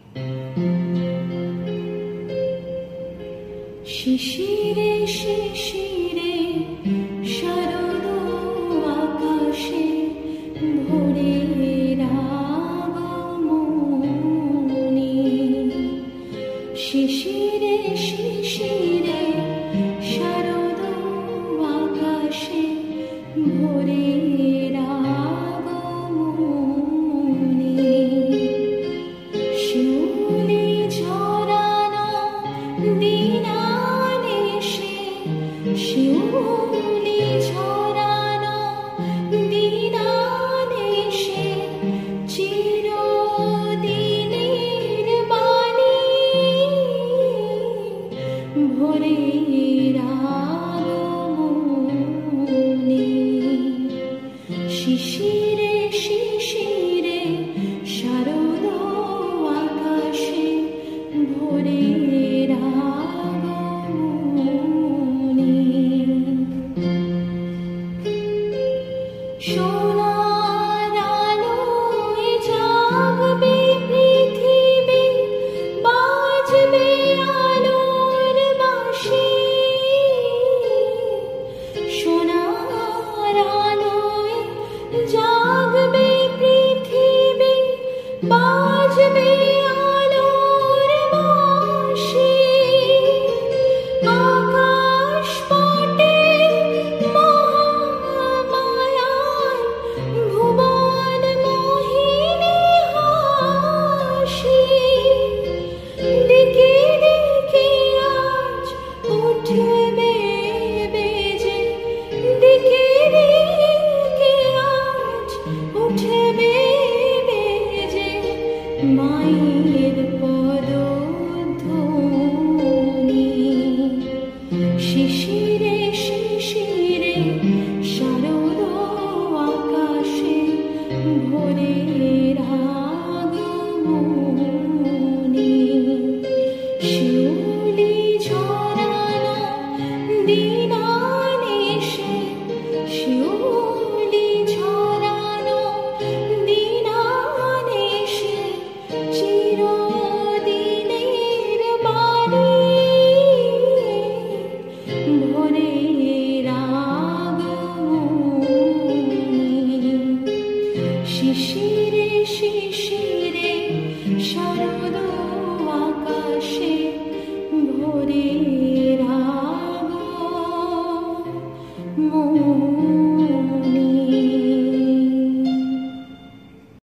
শিশিরে শিশিরে শরদ আকাশে ভোরের আগমনী। শিশিরে শিশিরে শরদ আকাশে ভোরের আগমনী। শিউলি ঝরানো দিনানিশে, শিউলি ঝরানো দিনানিশে চিরদিনের বাণী ভোরের আগমনী। শিশিরে শিশিরে শরদ আকাশে ভোরের আগমনী। সোনার আলোয় জাগবে পৃথিবী, বাজবে আলোর বাঁশি। সোনার আলোয় জাগবে পৃথিবী, বাজবে আলোর বাঁশি। আকাশ পটে মহামায়ার ভুবন মোহিনী হাসি। দিকে দিকে আজ উঠবে বেজে, দিকে দিকে আজ উঠবে বেজে মায়ের